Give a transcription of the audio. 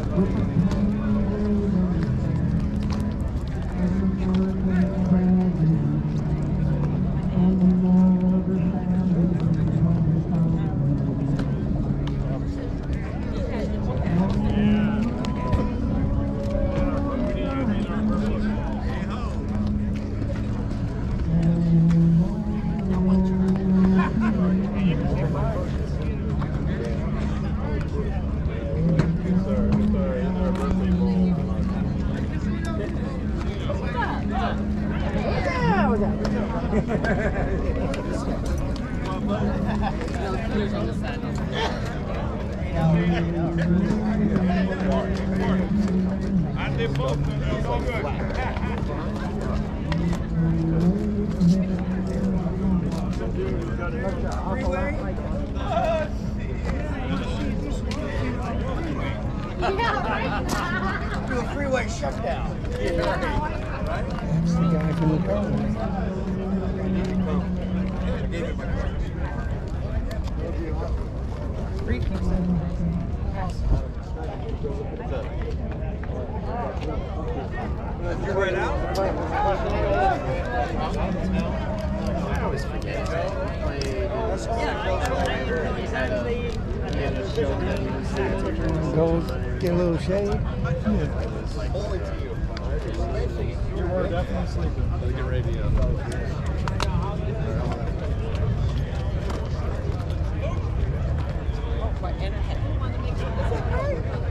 Do a freeway shutdown. That's the guy from the car. You right out? I always forget. Go get a little shade. Only to you. You were definitely sleeping. Look at radio. And I want to make sure